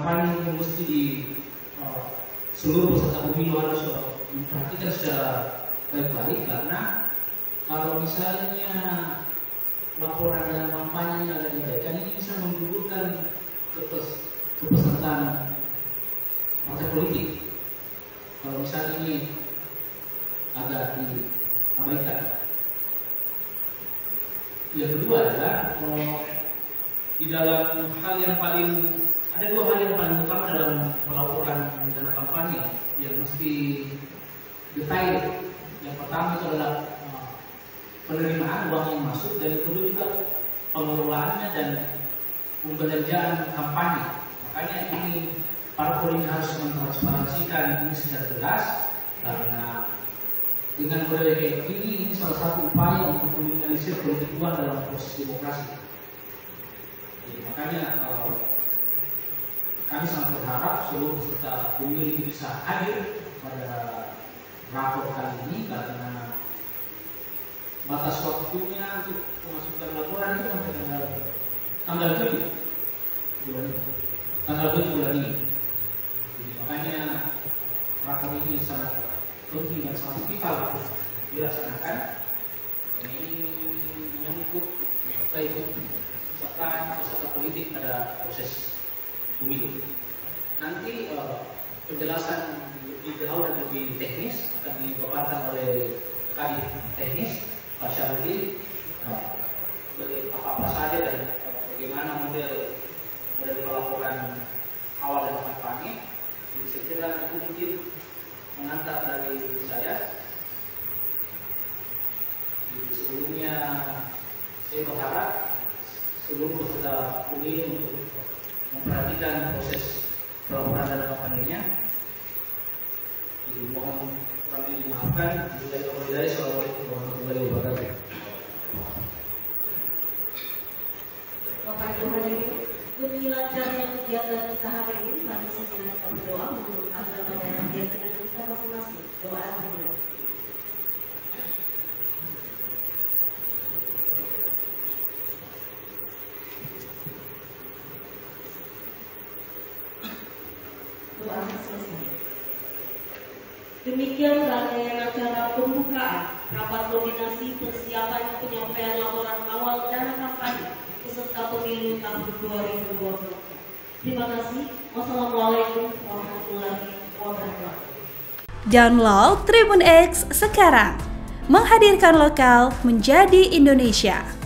kampanye ini mesti di seluruh peserta pemilu harus memperhatikan secara baik-baik, karena kalau misalnya laporan dan kampanye agak dibaikkan, ini bisa menggugurkan kepesertaan partai politik. Kalau misalnya ini agak diabaikan. Yang kedua adalah di dalam hal yang paling ada dua hal yang paling utama dalam pelaporan dana kampanye yang mesti detail. Yang pertama itu adalah penerimaan uang yang masuk, dan kedua juga pengelolaannya dan pembelanjaan kampanye. Makanya ini para politik harus mentransparansikan ini secara jelas, karena dengan model kayak ini salah satu upaya untuk meminimalisir politik uang dalam proses demokrasi. Jadi, makanya kami sangat berharap seluruh peserta pemilu bisa hadir pada rapor kali ini, karena batas waktunya untuk memasukkan laporan itu sampai tanggal 7 bulan ini. Jadi, makanya rapor ini sangat penting dan sangat vital untuk dilaksanakan. Ini menyangkut peserta politik pada proses pemilu. Nanti penjelasan lebih jauh dan lebih teknis akan dipaparkan oleh Kadif Teknis Pak Syarudin, apa saja dan bagaimana model pelaporan awal dan kampanye. Jadi saya kira itu mungkin mengantar dari saya. Jadi sebelumnya saya berharap seluruh peserta pemilu untuk memperhatikan proses pelaporan dan kampanyenya. Jadi mohon kami dimaafkan. Assalamualaikum warahmatullahi wabarakatuh. Bapak Ibu hadirin, demi lancarnya kegiatan kita hari ini, mari kita berdoa menurut agama dan kegiatan kita masing-masing. Doa akhir. Doa selesai. Demikian rangkaian acara pembukaan rapat koordinasi persiapan penyampaian laporan awal dana kampanye peserta pemilu tahun 2020. Terima kasih. Wassalamualaikum warahmatullahi wabarakatuh. Download Tribun X sekarang, menghadirkan lokal menjadi Indonesia.